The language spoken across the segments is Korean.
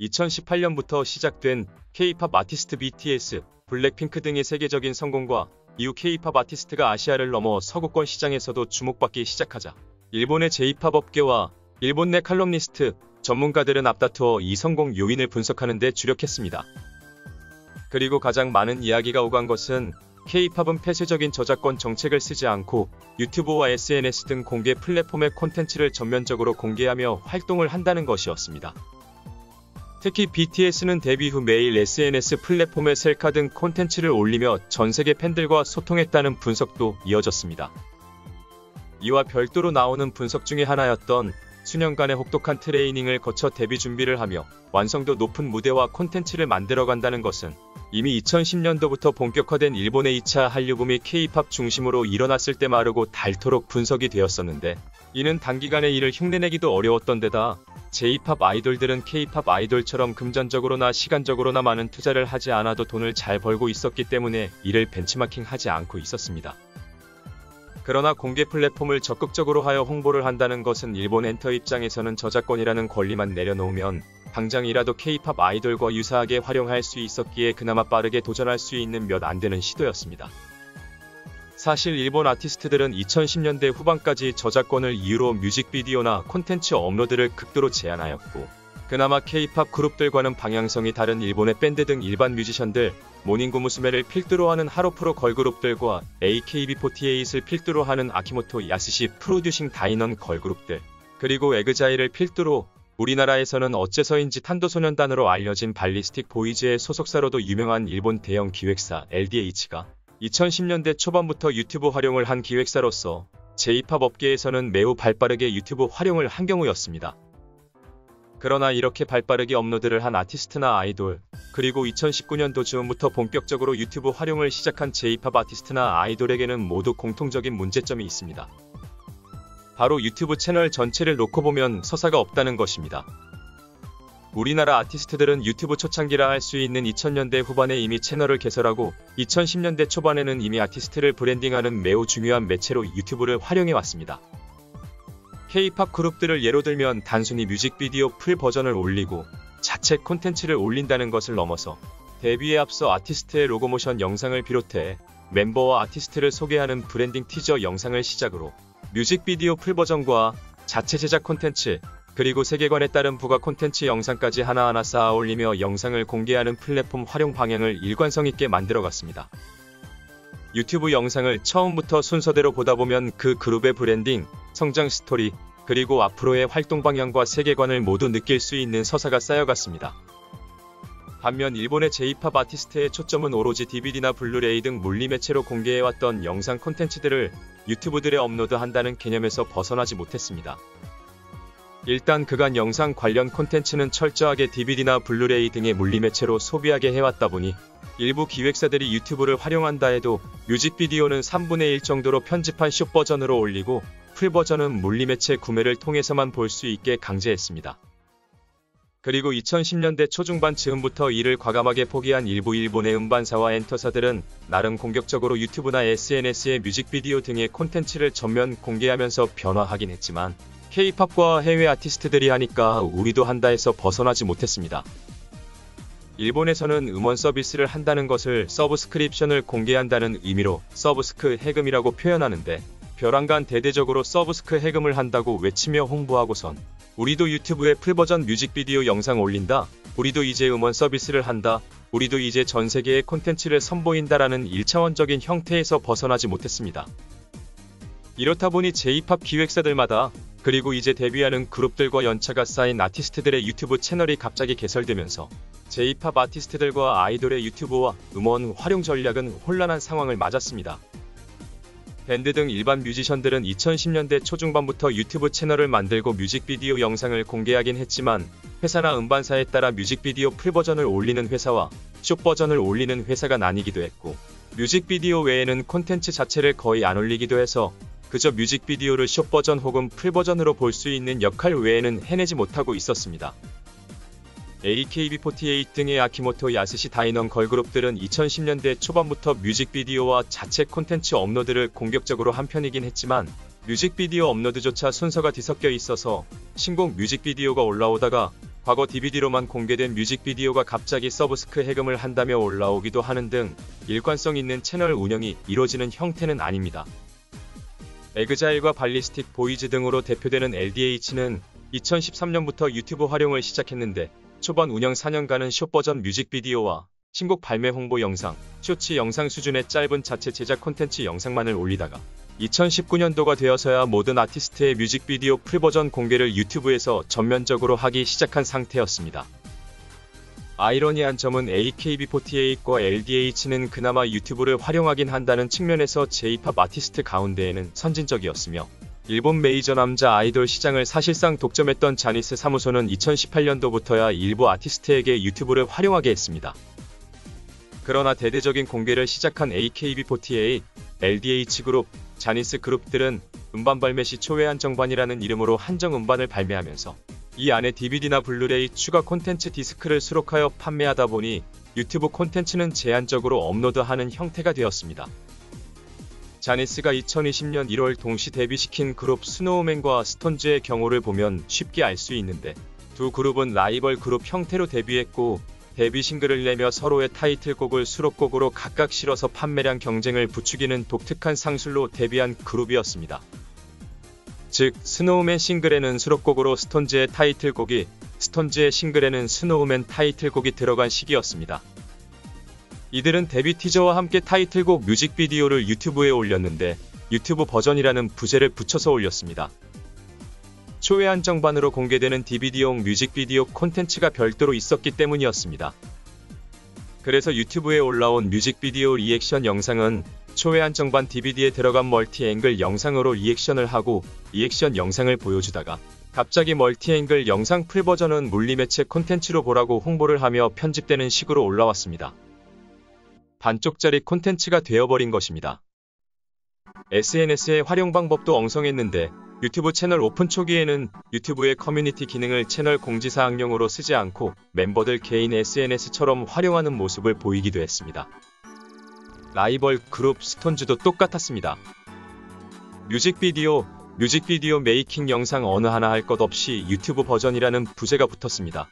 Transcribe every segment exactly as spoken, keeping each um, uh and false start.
이천십팔 년부터 시작된 K-팝 아티스트 비티에스, 블랙핑크 등의 세계적인 성공과 이후 K-팝 아티스트가 아시아를 넘어 서구권 시장에서도 주목받기 시작하자 일본의 제이팝 업계와 일본 내 칼럼니스트, 전문가들은 앞다투어 이 성공 요인을 분석하는 데 주력했습니다. 그리고 가장 많은 이야기가 오간 것은 K-팝은 폐쇄적인 저작권 정책을 쓰지 않고 유튜브와 에스엔에스 등 공개 플랫폼의 콘텐츠를 전면적으로 공개하며 활동을 한다는 것이었습니다. 특히 비티에스는 데뷔 후 매일 에스엔에스 플랫폼에 셀카 등 콘텐츠를 올리며 전세계 팬들과 소통했다는 분석도 이어졌습니다. 이와 별도로 나오는 분석 중에 하나였던 수년간의 혹독한 트레이닝을 거쳐 데뷔 준비를 하며 완성도 높은 무대와 콘텐츠를 만들어간다는 것은 이미 이천십 년도부터 본격화된 일본의 이 차 한류붐이 K-팝 중심으로 일어났을 때 마르고 닳도록 분석이 되었었는데, 이는 단기간에 이를 흉내내기도 어려웠던 데다 제이팝 아이돌들은 K-팝 아이돌처럼 금전적으로나 시간적으로나 많은 투자를 하지 않아도 돈을 잘 벌고 있었기 때문에 이를 벤치마킹하지 않고 있었습니다. 그러나 공개 플랫폼을 적극적으로 하여 홍보를 한다는 것은 일본 엔터 입장에서는 저작권이라는 권리만 내려놓으면 당장이라도 K-팝 아이돌과 유사하게 활용할 수 있었기에 그나마 빠르게 도전할 수 있는 몇 안 되는 시도였습니다. 사실 일본 아티스트들은 이천십 년대 후반까지 저작권을 이유로 뮤직비디오나 콘텐츠 업로드를 극도로 제한하였고, 그나마 K-팝 그룹들과는 방향성이 다른 일본의 밴드 등 일반 뮤지션들, 모닝구 무스메를 필두로 하는 하로프로 걸그룹들과 에이케이비 포티에잇을 필두로 하는 아키모토 야스시 프로듀싱 다이넌 걸그룹들, 그리고 에그자일을 필두로 우리나라에서는 어째서인지 탄도소년단으로 알려진 발리스틱 보이즈의 소속사로도 유명한 일본 대형 기획사 엘디에이치가 이천십 년대 초반부터 유튜브 활용을 한 기획사로서 제이팝 업계에서는 매우 발빠르게 유튜브 활용을 한 경우였습니다. 그러나 이렇게 발빠르게 업로드를 한 아티스트나 아이돌, 그리고 이천십구 년도 즈음부터 본격적으로 유튜브 활용을 시작한 제이팝 아티스트나 아이돌에게는 모두 공통적인 문제점이 있습니다. 바로 유튜브 채널 전체를 놓고 보면 서사가 없다는 것입니다. 우리나라 아티스트들은 유튜브 초창기라 할 수 있는 이천 년대 후반에 이미 채널을 개설하고 이천십 년대 초반에는 이미 아티스트를 브랜딩하는 매우 중요한 매체로 유튜브를 활용해왔습니다. K-팝 그룹들을 예로 들면 단순히 뮤직비디오 풀 버전을 올리고 자체 콘텐츠를 올린다는 것을 넘어서 데뷔에 앞서 아티스트의 로고모션 영상을 비롯해 멤버와 아티스트를 소개하는 브랜딩 티저 영상을 시작으로 뮤직비디오 풀 버전과 자체 제작 콘텐츠, 그리고 세계관에 따른 부가 콘텐츠 영상까지 하나하나 쌓아 올리며 영상을 공개하는 플랫폼 활용 방향을 일관성 있게 만들어갔습니다. 유튜브 영상을 처음부터 순서대로 보다 보면 그 그룹의 브랜딩, 성장 스토리, 그리고 앞으로의 활동 방향과 세계관을 모두 느낄 수 있는 서사가 쌓여갔습니다. 반면 일본의 제이팝 아티스트의 초점은 오로지 디비디나 블루레이 등 물리매체로 공개해왔던 영상 콘텐츠들을 유튜브들에 업로드한다는 개념에서 벗어나지 못했습니다. 일단 그간 영상 관련 콘텐츠는 철저하게 디비디나 블루레이 등의 물리매체로 소비하게 해왔다 보니 일부 기획사들이 유튜브를 활용한다 해도 뮤직비디오는 삼분의 일 정도로 편집한 숏 버전으로 올리고 풀 버전은 물리매체 구매를 통해서만 볼 수 있게 강제했습니다. 그리고 이천십 년대 초중반 즈음부터 이를 과감하게 포기한 일부 일본의 음반사와 엔터사들은 나름 공격적으로 유튜브나 에스엔에스의 뮤직비디오 등의 콘텐츠를 전면 공개하면서 변화하긴 했지만 K-팝과 해외 아티스트들이 하니까 우리도 한다 해서 벗어나지 못했습니다. 일본에서는 음원 서비스를 한다는 것을 서브스크립션을 공개한다는 의미로 서브스크 해금이라고 표현하는데, 벼랑간 대대적으로 서브스크 해금을 한다고 외치며 홍보하고선 우리도 유튜브에 풀버전 뮤직비디오 영상 올린다, 우리도 이제 음원 서비스를 한다, 우리도 이제 전세계의 콘텐츠를 선보인다라는 일차원적인 형태에서 벗어나지 못했습니다. 이렇다 보니 제이팝 기획사들마다, 그리고 이제 데뷔하는 그룹들과 연차가 쌓인 아티스트들의 유튜브 채널이 갑자기 개설되면서 제이팝 아티스트들과 아이돌의 유튜브와 음원 활용 전략은 혼란한 상황을 맞았습니다. 밴드 등 일반 뮤지션들은 이천십 년대 초중반부터 유튜브 채널을 만들고 뮤직비디오 영상을 공개하긴 했지만, 회사나 음반사에 따라 뮤직비디오 풀버전을 올리는 회사와 숏 버전을 올리는 회사가 나뉘기도 했고, 뮤직비디오 외에는 콘텐츠 자체를 거의 안 올리기도 해서 그저 뮤직비디오를 숏 버전 혹은 풀 버전으로 볼 수 있는 역할 외에는 해내지 못하고 있었습니다. 에이케이비 포티에잇 등의 아키모토 야스시 다이넌 걸그룹들은 이천십 년대 초반부터 뮤직비디오와 자체 콘텐츠 업로드를 공격적으로 한 편이긴 했지만, 뮤직비디오 업로드조차 순서가 뒤섞여 있어서 신곡 뮤직비디오가 올라오다가 과거 디비디로만 공개된 뮤직비디오가 갑자기 서브스크 해금을 한다며 올라오기도 하는 등 일관성 있는 채널 운영이 이뤄지는 형태는 아닙니다. 에그자일과 발리스틱 보이즈 등으로 대표되는 엘디에이치는 이천십삼 년부터 유튜브 활용을 시작했는데 초반 운영 사 년간은 숏버전 뮤직비디오와 신곡 발매 홍보 영상, 쇼츠 영상 수준의 짧은 자체 제작 콘텐츠 영상만을 올리다가 이천십구 년도가 되어서야 모든 아티스트의 뮤직비디오 풀버전 공개를 유튜브에서 전면적으로 하기 시작한 상태였습니다. 아이러니한 점은 에이케이비사십팔과 엘디에이치는 그나마 유튜브를 활용하긴 한다는 측면에서 제이팝 아티스트 가운데에는 선진적이었으며 일본 메이저 남자 아이돌 시장을 사실상 독점했던 자니스 사무소는 이천십팔 년도부터야 일부 아티스트에게 유튜브를 활용하게 했습니다. 그러나 대대적인 공개를 시작한 에이케이비사십팔, 엘디에이치 그룹, 자니스 그룹들은 음반 발매 시 초회 한정반이라는 이름으로 한정 음반을 발매하면서 이 안에 디비디나 블루레이 추가 콘텐츠 디스크를 수록하여 판매하다 보니 유튜브 콘텐츠는 제한적으로 업로드하는 형태가 되었습니다. 자니스가 이천이십 년 일월 동시 데뷔시킨 그룹 스노우맨과 스톤즈의 경우를 보면 쉽게 알 수 있는데 두 그룹은 라이벌 그룹 형태로 데뷔했고 데뷔 싱글을 내며 서로의 타이틀곡을 수록곡으로 각각 실어서 판매량 경쟁을 부추기는 독특한 상술로 데뷔한 그룹이었습니다. 즉 스노우맨 싱글에는 수록곡으로 스톤즈의 타이틀곡이, 스톤즈의 싱글에는 스노우맨 타이틀곡이 들어간 시기였습니다. 이들은 데뷔 티저와 함께 타이틀곡 뮤직비디오를 유튜브에 올렸는데 유튜브 버전이라는 부제를 붙여서 올렸습니다. 초회 한정반으로 공개되는 디비디용 뮤직비디오 콘텐츠가 별도로 있었기 때문이었습니다. 그래서 유튜브에 올라온 뮤직비디오 리액션 영상은 초회 한정반 디비디에 들어간 멀티앵글 영상으로 리액션을 하고 리액션 영상을 보여주다가 갑자기 멀티앵글 영상 풀버전은 물리매체 콘텐츠로 보라고 홍보를 하며 편집되는 식으로 올라왔습니다. 반쪽짜리 콘텐츠가 되어버린 것입니다. 에스엔에스의 활용 방법도 엉성했는데 유튜브 채널 오픈 초기에는 유튜브의 커뮤니티 기능을 채널 공지사항용으로 쓰지 않고 멤버들 개인 에스엔에스처럼 활용하는 모습을 보이기도 했습니다. 라이벌 그룹 스톤즈도 똑같았습니다. 뮤직비디오, 뮤직비디오 메이킹 영상 어느 하나 할 것 없이 유튜브 버전이라는 부제가 붙었습니다.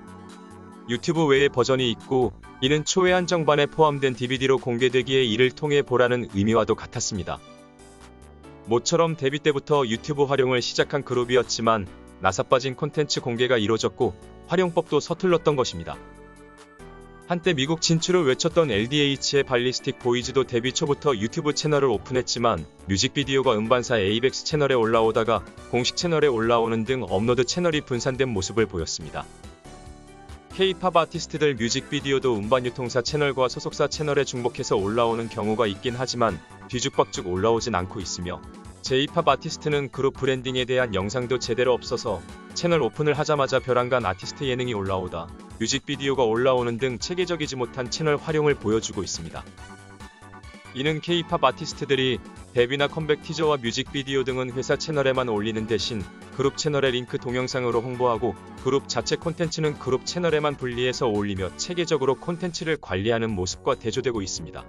유튜브 외에 버전이 있고 이는 초회 한정반에 포함된 디비디로 공개되기에 이를 통해 보라는 의미와도 같았습니다. 모처럼 데뷔 때부터 유튜브 활용을 시작한 그룹이었지만 나사빠진 콘텐츠 공개가 이뤄졌고 활용법도 서툴렀던 것입니다. 한때 미국 진출을 외쳤던 엘디에이치의 발리스틱 보이즈도 데뷔 초부터 유튜브 채널을 오픈했지만 뮤직비디오가 음반사 에이백스 채널에 올라오다가 공식 채널에 올라오는 등 업로드 채널이 분산된 모습을 보였습니다. K-팝 아티스트들 뮤직비디오도 음반 유통사 채널과 소속사 채널에 중복해서 올라오는 경우가 있긴 하지만 뒤죽박죽 올라오진 않고 있으며 제이팝 아티스트는 그룹 브랜딩에 대한 영상도 제대로 없어서 채널 오픈을 하자마자 벼랑간 아티스트 예능이 올라오다 뮤직비디오가 올라오는 등 체계적이지 못한 채널 활용을 보여주고 있습니다. 이는 K-팝 아티스트들이 데뷔나 컴백 티저와 뮤직비디오 등은 회사 채널에만 올리는 대신 그룹 채널의 링크 동영상으로 홍보하고 그룹 자체 콘텐츠는 그룹 채널에만 분리해서 올리며 체계적으로 콘텐츠를 관리하는 모습과 대조되고 있습니다.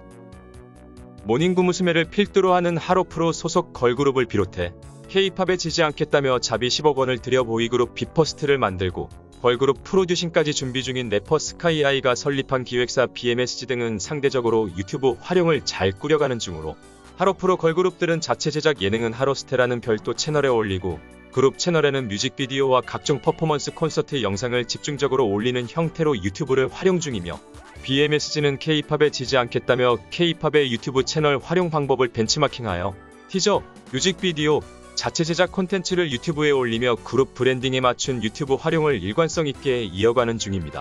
모닝구 무스메를 필두로 하는 하로프로 소속 걸그룹을 비롯해 K-팝에 지지 않겠다며 자비 십억 원을 들여 보이그룹 비퍼스트를 만들고 걸그룹 프로듀싱까지 준비 중인 래퍼 스카이아이가 설립한 기획사 비엠에스지 등은 상대적으로 유튜브 활용을 잘 꾸려가는 중으로 하로프로 걸그룹들은 자체 제작 예능은 하로스테라는 별도 채널에 올리고 그룹 채널에는 뮤직비디오와 각종 퍼포먼스 콘서트 영상을 집중적으로 올리는 형태로 유튜브를 활용 중이며 비엠에스지는 K-팝에 지지 않겠다며 K-팝의 유튜브 채널 활용 방법을 벤치마킹하여 티저, 뮤직비디오, 자체 제작 콘텐츠를 유튜브에 올리며 그룹 브랜딩에 맞춘 유튜브 활용을 일관성 있게 이어가는 중입니다.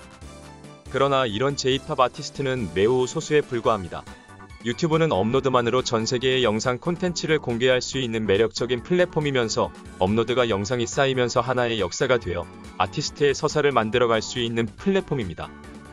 그러나 이런 제이팝 아티스트는 매우 소수에 불과합니다. 유튜브는 업로드만으로 전 세계의 영상 콘텐츠를 공개할 수 있는 매력적인 플랫폼이면서 업로드가 영상이 쌓이면서 하나의 역사가 되어 아티스트의 서사를 만들어갈 수 있는 플랫폼입니다.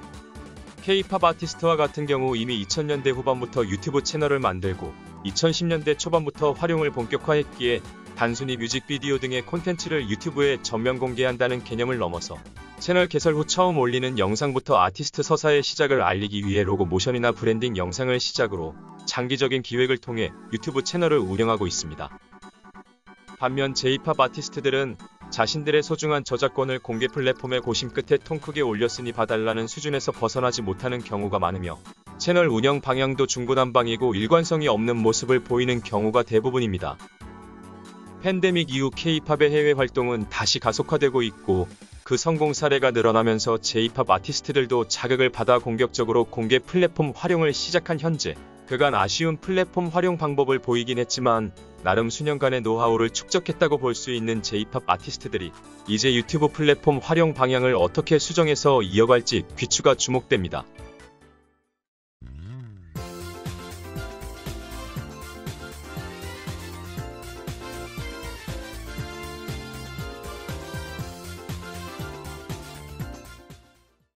K-팝 아티스트와 같은 경우 이미 이천 년대 후반부터 유튜브 채널을 만들고 이천십 년대 초반부터 활용을 본격화했기에 단순히 뮤직비디오 등의 콘텐츠를 유튜브에 전면 공개한다는 개념을 넘어서 채널 개설 후 처음 올리는 영상부터 아티스트 서사의 시작을 알리기 위해 로고 모션이나 브랜딩 영상을 시작으로 장기적인 기획을 통해 유튜브 채널을 운영하고 있습니다. 반면 제이팝 아티스트들은 자신들의 소중한 저작권을 공개 플랫폼에 고심 끝에 통 크게 올렸으니 봐달라는 수준에서 벗어나지 못하는 경우가 많으며 채널 운영 방향도 중구난방이고 일관성이 없는 모습을 보이는 경우가 대부분입니다. 팬데믹 이후 K-팝의 해외 활동은 다시 가속화되고 있고 그 성공 사례가 늘어나면서 제이팝 아티스트들도 자극을 받아 공격적으로 공개 플랫폼 활용을 시작한 현재 그간 아쉬운 플랫폼 활용 방법을 보이긴 했지만 나름 수년간의 노하우를 축적했다고 볼 수 있는 제이팝 아티스트들이 이제 유튜브 플랫폼 활용 방향을 어떻게 수정해서 이어갈지 귀추가 주목됩니다.